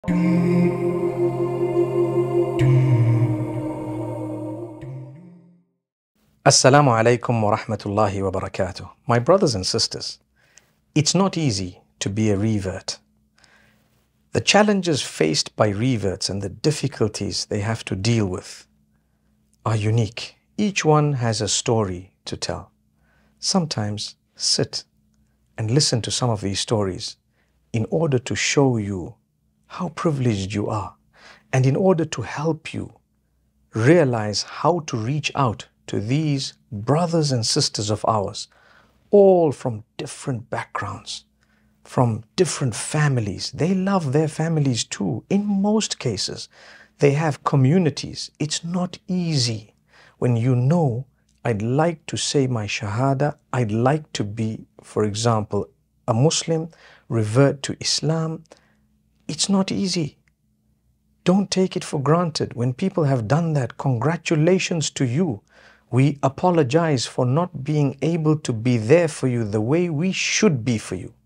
Assalamu alaikum wa rahmatullahi wa barakatuh. My brothers and sisters, it's not easy to be a revert. The challenges faced by reverts and the difficulties they have to deal with are unique. Each one has a story to tell. Sometimes sit and listen to some of these stories in order to show you how privileged you are and in order to help you realize how to reach out to these brothers and sisters of ours, all from different backgrounds, from different families. They love their families too. In most cases, they have communities. It's not easy when you know, I'd like to say my Shahada, I'd like to be, for example, a Muslim, revert to Islam. It's not easy. Don't take it for granted. When people have done that, congratulations to you. We apologize for not being able to be there for you the way we should be for you.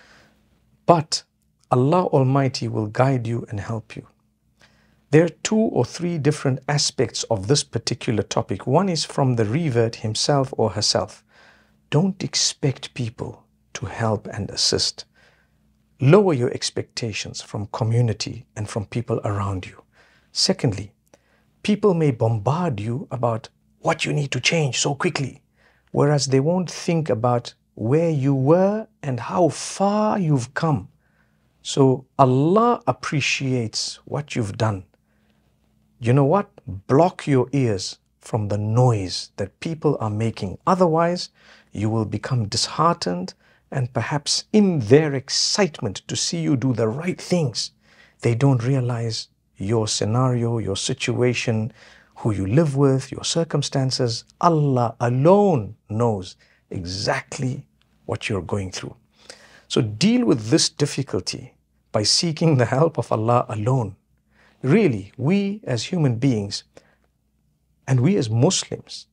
But Allah Almighty will guide you and help you. There are 2 or 3 different aspects of this particular topic. One is from the revert himself or herself. Don't expect people to help and assist. Lower your expectations from community and from people around you. Secondly, people may bombard you about what you need to change so quickly, whereas they won't think about where you were and how far you've come. So Allah appreciates what you've done. You know what? Block your ears from the noise that people are making. Otherwise, you will become disheartened, and perhaps in their excitement to see you do the right things, they don't realize your scenario, your situation, who you live with, your circumstances. Allah alone knows exactly what you're going through. So deal with this difficulty by seeking the help of Allah alone. Really, we as human beings and we as Muslims,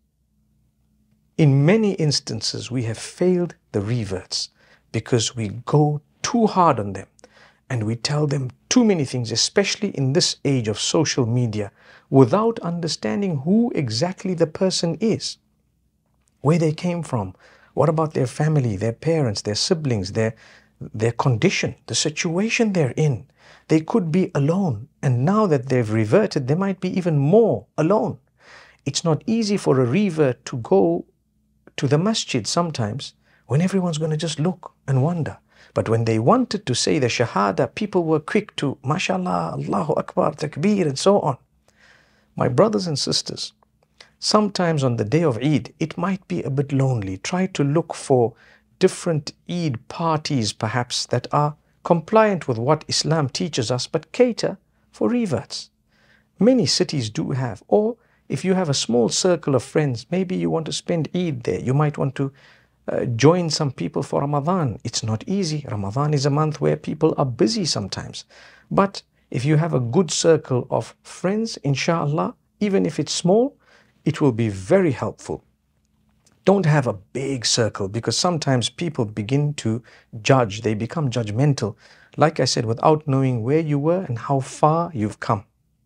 in many instances, we have failed the reverts because we go too hard on them and we tell them too many things, especially in this age of social media, without understanding who exactly the person is, where they came from, what about their family, their parents, their siblings, their condition, the situation they're in. They could be alone, and now that they've reverted, they might be even more alone. It's not easy for a revert to go to the masjid sometimes when everyone's going to just look and wonder. But when they wanted to say the Shahada, people were quick to, MashaAllah, Allahu Akbar, Takbir, and so on. My brothers and sisters, sometimes on the day of Eid, it might be a bit lonely. Try to look for different Eid parties, perhaps, that are compliant with what Islam teaches us, but cater for reverts. Many cities do have. Or if you have a small circle of friends, maybe you want to spend Eid there. You might want to join some people for Ramadan. It's not easy. Ramadan is a month where people are busy sometimes. But if you have a good circle of friends, inshallah, even if it's small, it will be very helpful. Don't have a big circle, because sometimes people begin to judge. They become judgmental, like I said, without knowing where you were and how far you've come.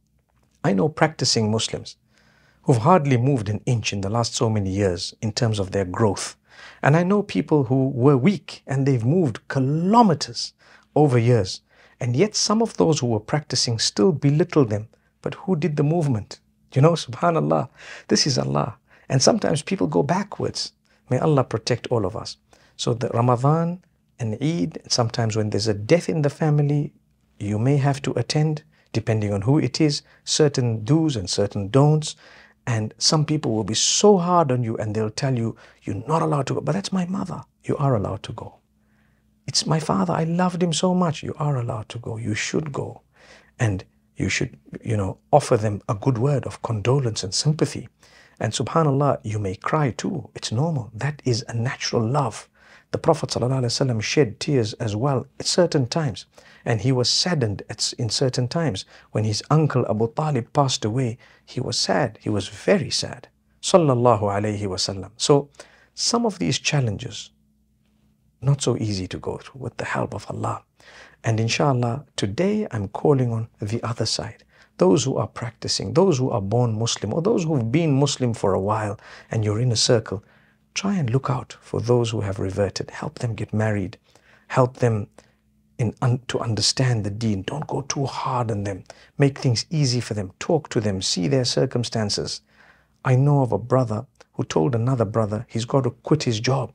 I know practicing Muslims who've hardly moved an inch in the last so many years in terms of their growth. And I know people who were weak and they've moved kilometers over years. And yet some of those who were practicing still belittle them. But who did the movement? You know, subhanallah, this is Allah. And sometimes people go backwards. May Allah protect all of us. So the Ramadan and Eid, sometimes when there's a death in the family, you may have to attend, depending on who it is, certain do's and certain don'ts. And some people will be so hard on you and they'll tell you, you're not allowed to go. But that's my mother. You are allowed to go. It's my father. I loved him so much. You are allowed to go. You should go. And you should, offer them a good word of condolence and sympathy. And subhanallah, you may cry too. It's normal. That is a natural love. The Prophet ﷺ shed tears as well at certain times. And he was saddened in certain times. When his uncle Abu Talib passed away, he was sad. He was very sad. Sallallahu alayhi wasallam. So some of these challenges, not so easy to go through with the help of Allah. And inshallah, today I'm calling on the other side. Those who are practicing, those who are born Muslim, or those who've been Muslim for a while and you're in a circle, try and look out for those who have reverted. Help them get married. Help them to understand the deen. Don't go too hard on them. Make things easy for them. Talk to them. See their circumstances. I know of a brother who told another brother he's got to quit his job.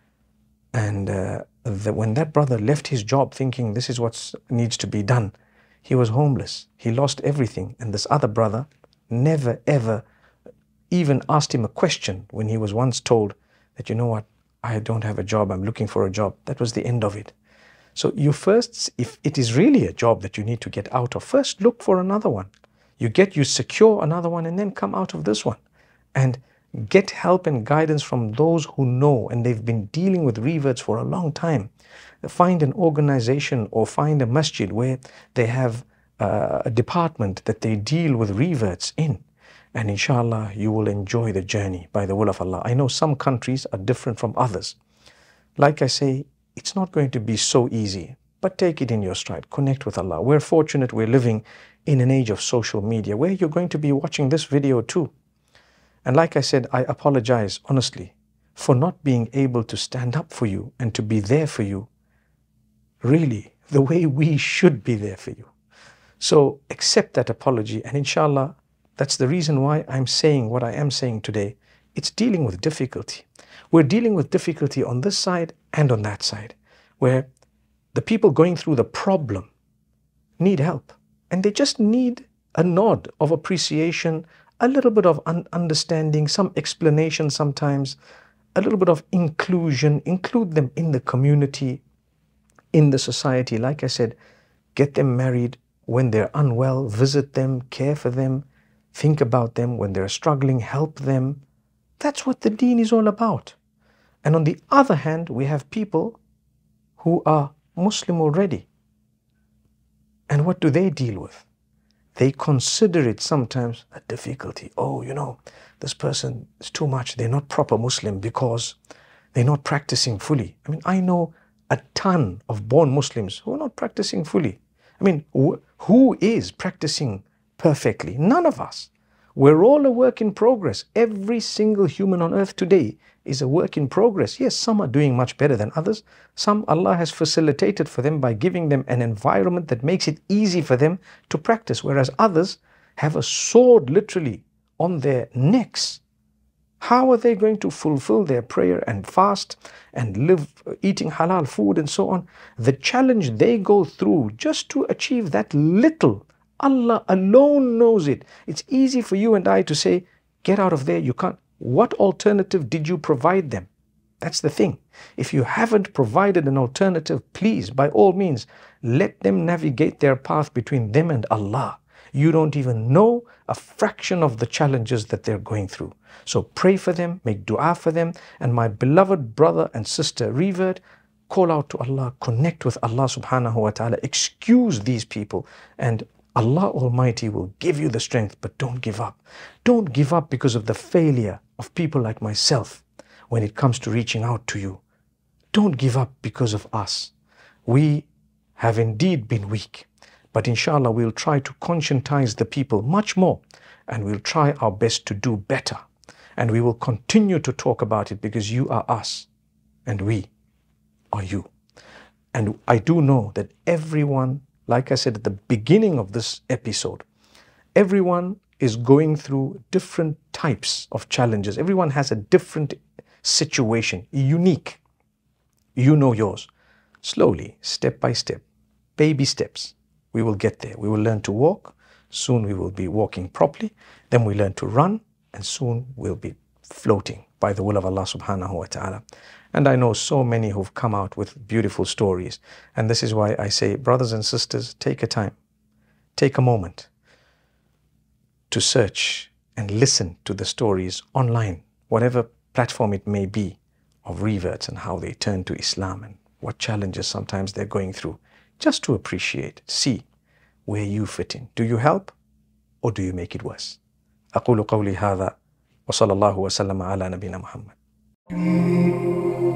And when that brother left his job thinking this is what needs to be done, he was homeless. He lost everything. And this other brother never ever even asked him a question when he was once told that, you know what, I don't have a job, I'm looking for a job. That was the end of it. So you first, if it is really a job that you need to get out of, first look for another one. You secure another one and then come out of this one. And get help and guidance from those who know and they've been dealing with reverts for a long time. Find an organization or find a masjid where they have a department that they deal with reverts in. And inshallah, you will enjoy the journey by the will of Allah. I know some countries are different from others. Like I say, it's not going to be so easy, but take it in your stride. Connect with Allah. We're fortunate we're living in an age of social media where you're going to be watching this video too. And like I said, I apologize honestly for not being able to stand up for you and to be there for you, really, the way we should be there for you. So accept that apology, and inshallah, that's the reason why I'm saying what I am saying today. It's dealing with difficulty. We're dealing with difficulty on this side and on that side, where the people going through the problem need help. And they just need a nod of appreciation, a little bit of understanding, some explanation sometimes, a little bit of inclusion. Include them in the community, in the society. Like I said, get them married when they're unwell, visit them, care for them, think about them when they're struggling, help them. That's what the deen is all about. And on the other hand, we have people who are Muslim already. And what do they deal with? They consider it sometimes a difficulty. Oh, you know, this person is too much. They're not proper Muslim because they're not practicing fully. I mean, I know a ton of born Muslims who are not practicing fully. I mean, who is practicing perfectly? None of us. We're all a work in progress. Every single human on earth today is a work in progress. Yes, some are doing much better than others. Some Allah has facilitated for them by giving them an environment that makes it easy for them to practice, whereas others have a sword literally on their necks. How are they going to fulfill their prayer and fast and live eating halal food and so on? The challenge they go through just to achieve that little, Allah alone knows it. It's easy for you and I to say, get out of there, you can't. What alternative did you provide them? That's the thing. If you haven't provided an alternative, please, by all means, let them navigate their path between them and Allah. You don't even know a fraction of the challenges that they're going through. So pray for them, make dua for them, and my beloved brother and sister revert, call out to Allah, connect with Allah subhanahu wa ta'ala, excuse these people, and Allah Almighty will give you the strength, but don't give up. Don't give up because of the failure of people like myself when it comes to reaching out to you. Don't give up because of us. We have indeed been weak, but inshallah we'll try to conscientize the people much more, and we'll try our best to do better. And we will continue to talk about it because you are us and we are you. And I do know that everyone, like I said at the beginning of this episode, everyone is going through different types of challenges. Everyone has a different situation, unique. You know yours. Slowly, step by step, baby steps, we will get there. We will learn to walk. Soon we will be walking properly. Then we learn to run, and soon we'll be floating by the will of Allah subhanahu wa ta'ala. And I know so many who've come out with beautiful stories. And this is why I say, brothers and sisters, take a time, take a moment to search and listen to the stories online, whatever platform it may be, of reverts and how they turn to Islam and what challenges sometimes they're going through, just to appreciate, see where you fit in. Do you help or do you make it worse? أقول قولي هذا وصلى الله وسلم على نبينا محمد.